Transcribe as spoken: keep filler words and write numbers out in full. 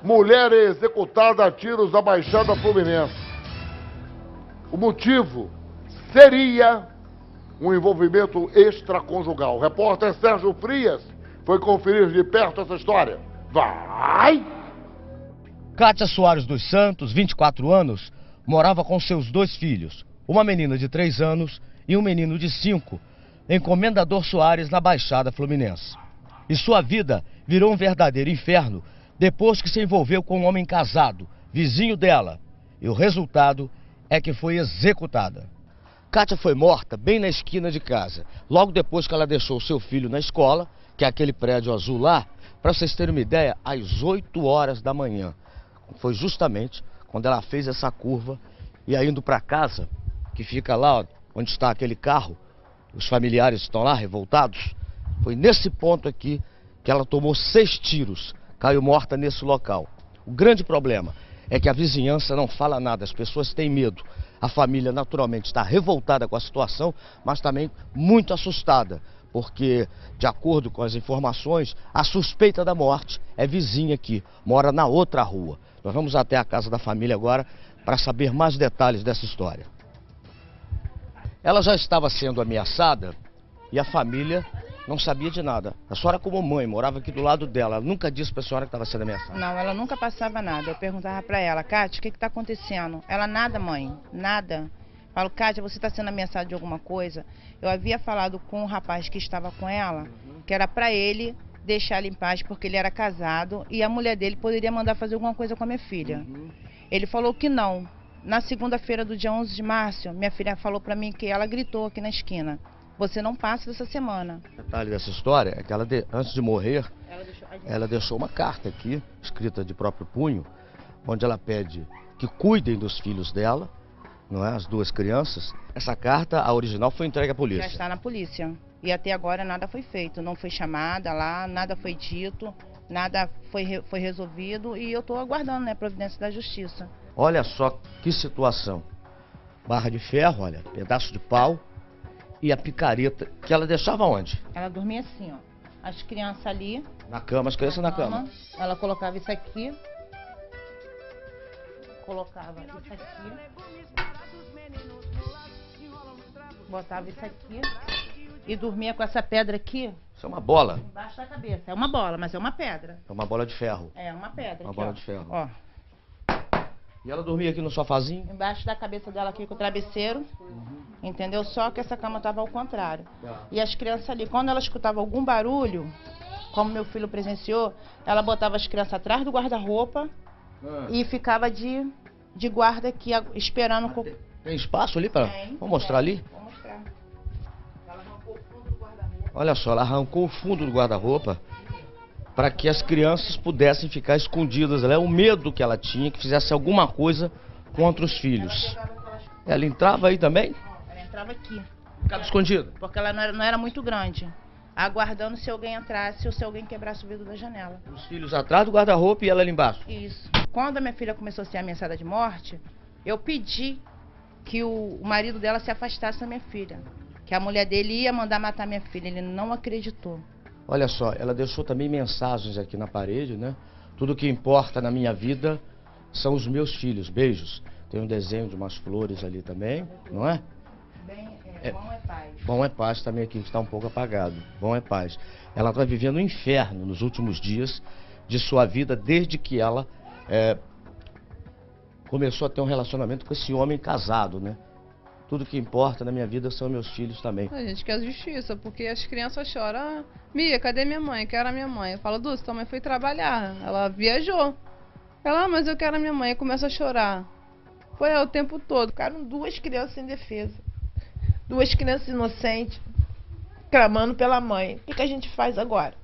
Mulher é executada a tiros na Baixada Fluminense. O motivo seria um envolvimento extraconjugal. O repórter Sérgio Frias foi conferir de perto essa história. Vai! Kátia Soares dos Santos, vinte e quatro anos, morava com seus dois filhos, uma menina de três anos e um menino de cinco, em Comendador Soares, na Baixada Fluminense. E sua vida virou um verdadeiro inferno depois que se envolveu com um homem casado, vizinho dela. E o resultado é que foi executada. Kátia foi morta bem na esquina de casa, logo depois que ela deixou seu filho na escola, que é aquele prédio azul lá, para vocês terem uma ideia, às oito horas da manhã. Foi justamente quando ela fez essa curva e aí indo para casa, que fica lá ó, onde está aquele carro, os familiares estão lá revoltados, foi nesse ponto aqui que ela tomou seis tiros, caiu morta nesse local. O grande problema é que a vizinhança não fala nada, as pessoas têm medo. A família naturalmente está revoltada com a situação, mas também muito assustada, porque, de acordo com as informações, a suspeita da morte é vizinha aqui, mora na outra rua. Nós vamos até a casa da família agora para saber mais detalhes dessa história. Ela já estava sendo ameaçada e a família não sabia de nada. A senhora, como mãe, morava aqui do lado dela. Ela nunca disse para a senhora que estava sendo ameaçada? Não, ela nunca passava nada. Eu perguntava para ela, Kátia, o que está acontecendo? Ela, nada, mãe, nada. Falo, Kátia, você está sendo ameaçada de alguma coisa? Eu havia falado com o rapaz que estava com ela, que era para ele deixar ela em paz, porque ele era casado e a mulher dele poderia mandar fazer alguma coisa com a minha filha. Uhum. Ele falou que não. Na segunda-feira do dia onze de março, minha filha falou para mim que ela gritou aqui na esquina. Você não passa dessa semana. O detalhe dessa história é que ela, antes de morrer, ela deixou, ela deixou uma carta aqui, escrita de próprio punho, onde ela pede que cuidem dos filhos dela, não é? As duas crianças. Essa carta, a original, foi entregue à polícia. Já está na polícia. E até agora nada foi feito. Não foi chamada lá, nada foi dito, nada foi, foi resolvido. E eu estou aguardando, né, a providência da justiça. Olha só que situação. Barra de ferro, olha, pedaço de pau. E a picareta, que ela deixava onde? Ela dormia assim, ó. As crianças ali. Na cama, as crianças na, na cama. cama. Ela colocava isso aqui. Colocava isso aqui. Botava isso aqui. E dormia com essa pedra aqui. Isso é uma bola? Embaixo da cabeça. É uma bola, mas é uma pedra. É uma bola de ferro. É, uma pedra. Uma aqui, bola ó. de ferro. Ó. E ela dormia aqui no sofazinho? Embaixo da cabeça dela aqui com o travesseiro, uhum. Entendeu? Só que essa cama estava ao contrário. É. E as crianças ali, quando ela escutava algum barulho, como meu filho presenciou, ela botava as crianças atrás do guarda-roupa é. E ficava de, de guarda aqui, esperando... Ah, tem, tem espaço ali para... Vamos mostrar ali? Vou mostrar. Ela arrancou o fundo do guarda-roupa. Olha só, ela arrancou o fundo do guarda-roupa para que as crianças pudessem ficar escondidas. Ela é o medo que ela tinha, que fizesse alguma coisa contra os filhos. Ela entrava aí também? Ela entrava aqui. Ficava escondida? Porque ela não era, não era muito grande. Aguardando se alguém entrasse ou se alguém quebrasse o vidro da janela. Os filhos atrás do guarda-roupa e ela ali embaixo? Isso. Quando a minha filha começou a ser ameaçada de morte, eu pedi que o, o marido dela se afastasse da minha filha. Que a mulher dele ia mandar matar minha filha. Ele não acreditou. Olha só, ela deixou também mensagens aqui na parede, né? Tudo que importa na minha vida são os meus filhos. Beijos. Tem um desenho de umas flores ali também, não é? Bem, é, é, bom é paz. Bom é paz também aqui, que está um pouco apagado. Bom é paz. Ela está vivendo um inferno nos últimos dias de sua vida, desde que ela é, começou a ter um relacionamento com esse homem casado, né? Tudo que importa na minha vida são meus filhos também. A gente quer justiça, porque as crianças choram. Ah, Mia, cadê minha mãe? Quero a minha mãe. Eu falo, Dulce, tua mãe foi trabalhar. Ela viajou. Ela, ah, mas eu quero a minha mãe. E começa a chorar. Foi o tempo todo. Ficaram duas crianças sem defesa. Duas crianças inocentes, clamando pela mãe. O que, que a gente faz agora?